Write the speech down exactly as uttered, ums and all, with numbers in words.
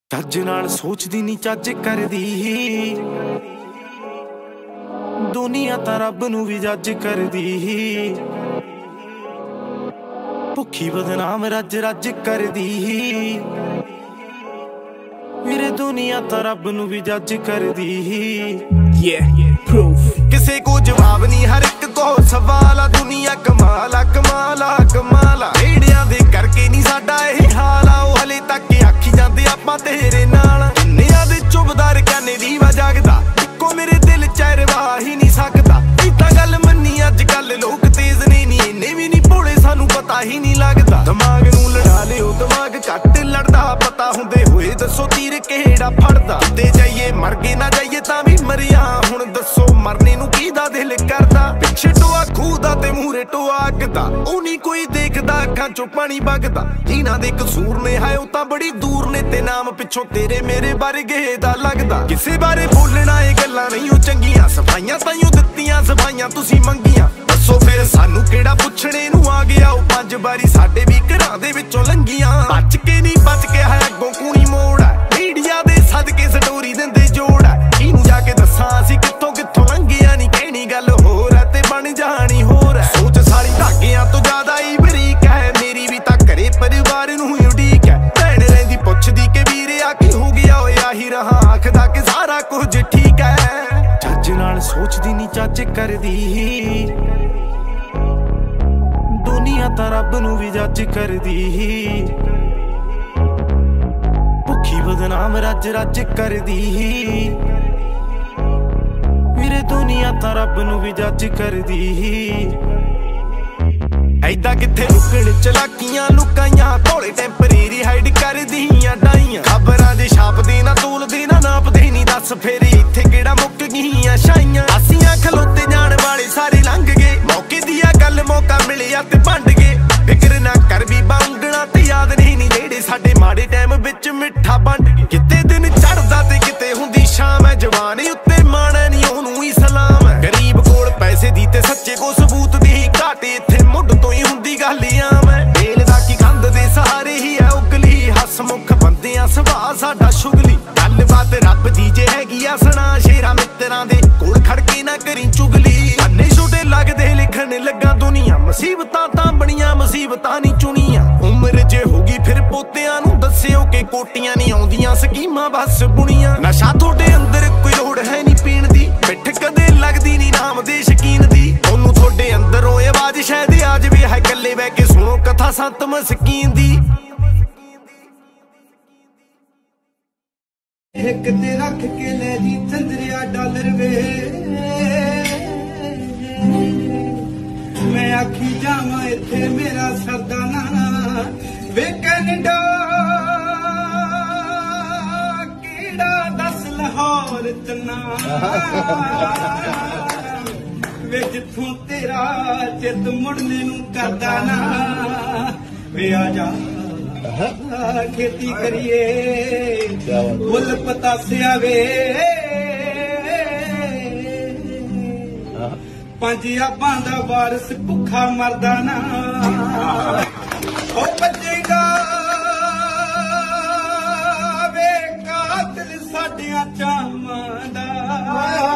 ਚੱਜ ਨਾਲ ਸੋਚਦੀ ਨਹੀਂ ਚੱਜ ਕਰਦੀ, ਦੁਨੀਆ ਤਾਂ ਰੱਬ ਨੂੰ ਵੀ ਜੱਜ ਕਰਦੀ। ਭੁੱਖੀ ਬਦਨਾਮ ਰੱਜ ਰੱਜ ਕਰਦੀ, ਵੀਰੇ ਦੁਨੀਆ ਤਾਂ ਰੱਬ ਨੂੰ ਵੀ ਜੱਜ ਕਰਦੀ। Yeah, proof ਕਿਸੇ ਕੋ ਜਵਾਬ ਨਹੀਂ, ਹਰ ਇੱਕ ਕੋ ਸਵਾਲ ਆ। ਦੁਨੀਆ ਕਮਾਲਾ ਕਮਾਲਾ ਕਮਾਲਾ, ਏੜਿਆਂ ਦੇ ਕਰਕੇ ਨਹੀਂ ਸਾਡਾ ਇਹ ਹਾਲ ਆ। ਉਹ ਹਲੇ ਤੱਕ ਆਖੀ ਜਾਂਦੇ ਆਪਾਂ ਤੇਰੇ ਨਾਲ, ਕਿੰਨਿਆਂ ਦੇ ਚੁੱਭਦਾਰ ਕਹਿੰਦੇ ਦੀਵਾ ਜਾਗਦਾ, ਇੱਕੋ ਮੇਰੇ ਦਿਲ ਚ ਰਵਾ ਹੀ ਨਹੀਂ ਸਕਦਾ। ਇਹ ਤਾਂ ਗੱਲ ਮੰਨੀ ਅੱਜ ਕੱਲ ਲੋਕ ਤੇਜ਼ ਨੇ ਨੀ, ਇੰਨੇ ਵੀ ਨਹੀਂ ਭੋਲੇ ਸਾਨੂੰ ਪਤਾ ਹੀ ਨਹੀਂ ਲੱਗਦਾ। ਦਿਮਾਗ ਨੂੰ ਲੜਾ ਲਿਓ ਦਿਮਾਗ ਘੱਟ ਲੜਦਾ, ਪਤਾ ਹੁੰਦੇ ਹੋਏ ਦੱਸੋ ਤੀਰ ਕਿਹੜਾ ਫੜਦਾ। ਕਿਤੇ ਜਾਈਏ ਮਰ ਗਏ ਨਾ ਜਾਈਏ ਤਾਂ ਵੀ ਮਰਿਆ, ਹੁਣ ਦੱਸੋ ਮਰਨੇ ਨੂੰ ਕਿਹਦਾ ਦਿਲ ਕਰਦਾ। ਪਿੱਛੇ ਟੋਆ ਖੂਦਾ ਤੇ ਮੂਹਰੇ ਟੋਆ ਅੱਗਦਾ, ਉਹ ਨਹੀਂ ਕੋਈ ਦੇਖਦਾ, ਅੱਖਾਂ ਚੋਂ ਪਾਣੀ ਵਗਦਾ। ਜਿਨ੍ਹਾਂ ਦੇ ਕਸੂਰ ਨੇ ਹਾਏ ਉਹ ਤਾਂ ਬੜੀ ਦੂਰ ਨੇ, ਤੇ ਨਾਮ ਪਿੱਛੋਂ ਤੇਰੇ ਮੇਰੇ ਵਰਗੇ ਦਾ ਲੱਗਦਾ। ਕਿਸੇ ਬਾਰੇ ਬੋਲਣਾ ਇਹ ਗੱਲਾਂ ਨਹੀਂ ਉਹ ਚੰਗੀਆਂ, ਸਫਾਈਆਂ ਤਾਈਓ ਦਿੱਤੀਆਂ ਸਫਾਈਆਂ ਤੁਸੀਂ ਮੰਗੀਆਂ। ਦੱਸੋ ਫਿਰ ਸਾਨੂੰ ਕਿਹੜਾ ਪੁੱਛਣੇ ਨੂੰ ਆ ਗਿਆ, ਉਹ ਪੰਜ ਵਾਰੀ ਸਾਡੇ ਵੀ ਘਰਾਂ ਦੇ ਵਿੱਚੋਂ ਲੰਘੀਆਂ। ਬਚ ਕੇ ਨਹੀਂ ਬਚ ਕੇ ਹੈ ਅੱਗੋਂ ਕੂਣੀ ਮੋੜ ਹੈ, ਮੀਡੀਆ ਦੇ ਸਦਕੇ ਸਟੋਰੀ ਦਿੰਦੇ ਜੋੜ ਹੈ। ਇਹਨੂੰ ਜਾ ਕੇ ਦੱਸਾਂ ਅਸੀਂ ਕਿੱਥੋਂ ਕਿੱਥੋਂ ਲੰਘਿਆ, ਨਹੀਂ ਕਹਿਣੀ ਗੱਲ ਹੋਰ ਹੈ ਤੇ ਬਣ ਜਾਣੀ ਹੋਰ ਹੈ। ਸੋਚ ਸਾਰੀ ਧਾਗਿਆਂ ਤੋਂ ਜ਼ਿਆਦਾ ਹੀ ਬਰੀਕ ਹੈ, ਮੇਰੀ ਵੀ ਤਾਂ ਘਰੇ ਪਰਿਵਾਰ ਨੂੰ ਉਡੀਕ ਹੈ। ਭੈਣ ਰਹਿੰਦੀ ਪੁੱਛਦੀ ਕਿ ਵੀਰੇ ਆ ਕੀ ਹੋ ਗਿਆ, ਓਏ ਆਹੀ ਰਹਾ ਆਖਦਾ ਕਿ ਸਾਰਾ ਕੁਝ ਠੀਕ ਹੈ। ਚੱਜ ਨਾਲ ਸੋਚਦੀ ਨਹੀਂ ਚੱਜ ਕਰਦੀ, ਦੁਨੀਆ ਤਾਂ ਰੱਬ ਨੂੰ ਵੀ ਜੱਜ ਕਰਦੀ। ਭੁੱਖੀ ਬਦਨਾਮ ਰੱਜ ਰੱਜ ਕਰਦੀ, ਵੀਰੇ ਦੁਨੀਆ ਤਾਂ ਰੱਬ ਨੂੰ ਵੀ ਜੱਜ ਕਰਦੀ। ਐਦਾਂ ਕਿੱਥੇ ਲੁਕਣ ਚਲਾਕੀਆਂ ਲੁਕਾਈਆਂ, ਭੋਲੇ ਟੈਂਪਰੇਰੀ ਹਾਈਡ ਕਰਦੀਆਂ ਡਾਈਆਂ। ਖਬਰਾਂ ਦੇ ਛਾਪਦੇ ਨਾ ਤੋਲਦੇ ਨਾ ਨਾਪਦੇ ਨਹੀਂ, ਦੱਸ ਫੇਰ ਇੱਥੇ ਕਿਹੜਾ ਮੁੱਕ ਗਈਆਂ ਛਾਈਆਂ। ਅਸੀਂ ਖਲੋਤੇ ਜਾਣ ਵਾਲੇ ਸਾਰੇ ਲੰਘ ਗਏ, ਮੌਕੇ ਦੀ ਆ ਗੱਲ ਮੌਕਾ ਮਿਲਿਆ ਤੇ ਭੰਡ ਗਏ। ਫਿਕਰ ਨਾ ਕਰ ਵੀ ਬਾਉਂਗਣਾ ਤੇ ਯਾਦ ਨਹੀਂ ਨੀ ਜਿਹੜੇ ਸਾਡੇ ਮਾੜੇ ਟਾਈਮ ਵਿੱਚ ਮਿੱਠਾ ਵੰਡ ਗਏ। ਕਿਤੇ ਦਿਨ ਚੜਦਾ ਤੇ ਕਿਤੇ ਹੁੰਦੀ ਸ਼ਾਮ ਹੈ, ਜਵਾਨ ਉੱਤੇ ਮਾਣਾ ਨਹੀਂ ਉਹਨੂੰ ਹੀ ਸਲਾਮ ਹੈ। ਗਰੀਬ ਕੋਲ ਪੈਸੇ ਦੀ ਤੇ ਸੱਚੇ ਕੋ ਸਬੂਤ ਦੀ ਘਾਟ, ਇੱਥੇ ਮੁੱਢ ਤੋਂ ਹੀ ਹੁੰਦੀ ਗੱਲ ਆਮ ਹੈ। ਵੇਲ ਦਾ ਕੀ ਕੰਧ ਦੇ ਸਹਾਰੇ ਹੀ ਹੈ ਉਗਲੀ, ਹਸਮੁਖ ਬੰਦਿਆਂ ਸੁਭਾਅ ਸਾਡਾ ਸ਼ੁਗਲੀ। ਗੱਲਬਾਤ ਰੱਬ ਦੀ ਜੇ ਹੈਗੀ ਆ ਸੁਣਾ, ਸ਼ੇਰਾਂ ਮਿੱਤਰਾਂ ਦੇ ਕੋਲ ਖੜ ਕੇ ਨਾ ਕਰੀ ਚੁਗਲੀ। ਅੰਨੇ ਛੋਟੇ ਲੱਗਦੇ ਲਿਖਣ ਲੱਗਾ ਦੁਨੀਆ, ਮੁਸੀਬਤਾਂ ਤਾਂ ਬਣੀਆਂ ਮੁਸੀਬਤਾਂ ਨਹੀਂ ਚੁਣੀਆਂ। ਉਮਰ ਜੇ ਹੋਗੀ ਫਿਰ ਪੋਤਿਆਂ ਨੂੰ ਦੱਸਿਓ ਕਿ ਕੋਟੀਆਂ ਨਹੀਂ ਆਉਂਦੀਆਂ ਸਕੀਮਾਂ ਬਸ ਬੁਣੀਆਂ। ਨਸ਼ਾ ਤੁਹਾਡੇ ਅੰਦਰ ਕੋਈ ਲੋੜ ਹੈ ਨਹੀਂ ਪੀਣ ਦੀ, ਪਿੱਠ ਕਦੇ ਲੱਗਦੀ ਨਹੀਂ ਨਾਮ ਦੇ ਸ਼ਕੀਨ ਦੀ। ਉਹਨੂੰ ਤੁਹਾਡੇ ਅੰਦਰੋਂ ਆਵਾਜ਼ ਸ਼ਾਇਦ ਆ ਜਾਵੇ, ਹੈ ਇਕੱਲੇ ਬਹਿ ਕੇ ਸੁਣੋ ਕਥਾ ਸੰਤ ਮਸਕੀਨ ਦੀ। ਇੱਕ ਤੇ ਰੱਖ ਕੇ ਲੈ ਜੀ ਚੰਦਰਿਆ ਡਾਲਰ ਵੇ, ਮੈਂ ਆਖੀ ਜਾਵਾਂ ਇੱਥੇ ਮੇਰਾ ਸਰਦਾਨਾ ਵੇ। ਕੈਨੇਡਾ ਕਿਹੜਾ ਦੱਸ ਲਾਹੌਰ ਚੰਨਾ ਵੇ, ਜਿੱਥੋਂ ਤੇਰਾ ਚਿੱਤ ਮੁੜਨੇ ਨੂੰ ਕਰਦਾ ਨਾ ਵੇ। ਆ ਜਾ ਖੇਤੀ ਕਰੀਏ ਮੁੱਲ ਪਤਾਸਿਆ ਵੇ, ਪੰਜ ਆਬਾਂ ਦਾ ਵਾਰਸ ਭੁੱਖਾ ਮਰਦਾ ਨਾ। ਉਹ ਬੱਜੇਗਾ ਵੇ ਕਾਤਲ ਸਾਡਿਆਂ ਚਾਵਾਂ ਦਾ।